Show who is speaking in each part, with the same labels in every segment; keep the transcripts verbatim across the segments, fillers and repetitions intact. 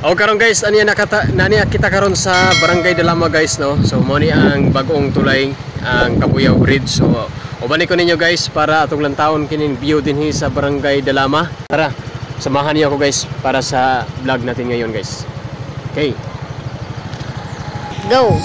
Speaker 1: O karon guys, ani nakata nani kita karon sa Barangay Dalama guys no. So mo ni ang bag-ong tulay ang Kabuyaw Bridge. So ubani ko ninyo guys para atong lantawon kining view dinhi sa Barangay Dalama. Tara, samahan niyo ako guys para sa vlog natin ngayon guys. Okay.
Speaker 2: Go.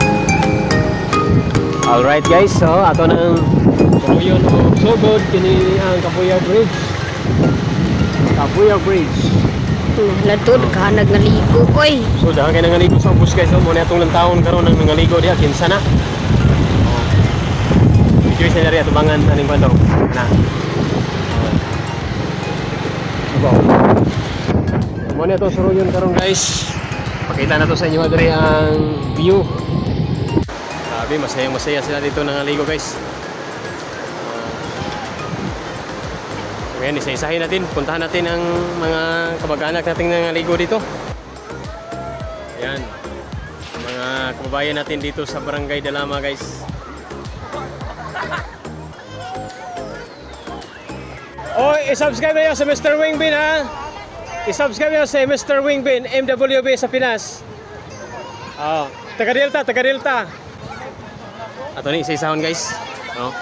Speaker 1: All right guys, so ato nang Kabuyaw o sugod kini ang Kabuyaw Bridge. Kabuyaw Bridge.
Speaker 2: Latod ka nagnaligo koy.
Speaker 1: So dahan kay nangaligo sa bus guys, so mo ni atong lantawon karon nang nangaligo diha kinsa na. Oh. Video sa nari atubangan aning kwento. Na. Go. Mo ni atong suruyon karon guys. Pakita na to sa inyo diri ang view. Sabi masayang masaya sila dito nangaligo guys. Ngayon, isa-isahin natin, puntahan natin ang mga kamag-anak natin na naligo dito. Ayan, mga kababayan natin dito sa Barangay Dalama guys. Oh, i-subscribe na yun sa Mister Wingbin ha. I-subscribe na yun sa Mister Wingbin, M W B sa Pinas. Oh, taga-Delta, taga-Delta. Ato ni isa-isahon guys. Oh.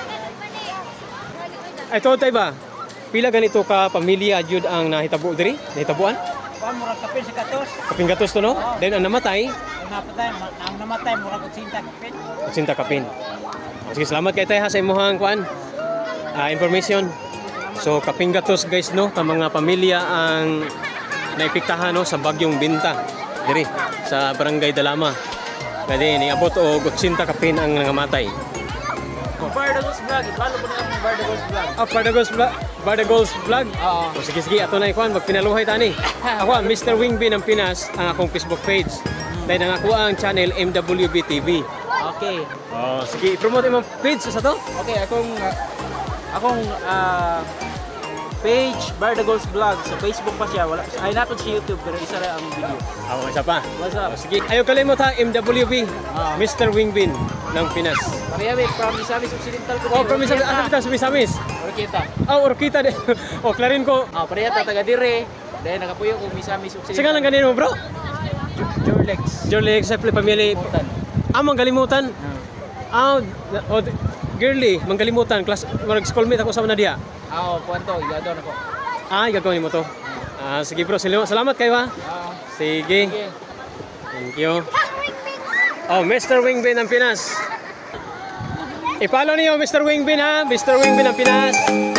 Speaker 1: Ay, ito tayo ba? Pila ganito ka pamilya jud ang nahitabo diri? Nahitabuan?
Speaker 3: Kuan murag kapin sa gatos.
Speaker 1: Kapin gatos to no?
Speaker 3: Oh.
Speaker 1: Then ang namatay,
Speaker 3: Ang napatay, ang namatay murag otsinta kapin.
Speaker 1: otsinta kapin. O, sige, salamat kay tayo ha sa imuhang kuan. Ah, information. So kapin gatos guys no, ka mga pamilya ang naipiktahan no sa bagyong Binta diri sa Barangay Dalama. Kaya niabot og otsinta kapin ang nangamatay.
Speaker 3: Bardagos vlog, follow mo na ang Bardagos vlog.
Speaker 1: Ah, Bardagos vlog. Bardagos vlog.
Speaker 3: Oo.
Speaker 1: O sige sige, ato na ikuan magpinaluhay tani. Ako ang Mister Wingbin ng Pinas, ang akong Facebook page. Dahil ang ako ang channel M W B T V.
Speaker 3: Okay.
Speaker 1: Oh, sige, i-promote imong page sa to.
Speaker 3: Okay, akong uh, akong uh, page Bardagos vlog sa Facebook pa siya. Wala ay nato sa YouTube pero isa ra ang video.
Speaker 1: Ako isa pa.
Speaker 3: What's up?
Speaker 1: O, sige, ayaw kalimot ha, M W B.
Speaker 3: Ah.
Speaker 1: Mister Wingbin ng Pinas.
Speaker 3: Parehas from Misamis Occidental ko.
Speaker 1: Oh, from Misamis, ano kita sa Misamis?
Speaker 3: Orkita.
Speaker 1: Oh, Orkita din. Oh, klarin ko.
Speaker 3: Ah, parehas ta taga dire. Dahil nakapuyo ko Misamis Occidental.
Speaker 1: Sige lang ganito bro.
Speaker 3: Jorlex.
Speaker 1: Jorlex sa pamilya.
Speaker 3: Portal.
Speaker 1: Ah, manggalimutan. Ah, oh, girly, manggalimutan. Class, mag schoolmate ako sa na diya.
Speaker 3: Ah, oh, kuanto, yado na ko.
Speaker 1: Ah, gagawin mo to. Ah, sige bro, salamat kayo ha.
Speaker 3: Ah,
Speaker 1: Sige.
Speaker 3: sige.
Speaker 1: Thank you. Oh, Mister Wingbin ng Pinas. I-follow niyo Mister Wingbin ha, Mister Wingbin ng Pinas.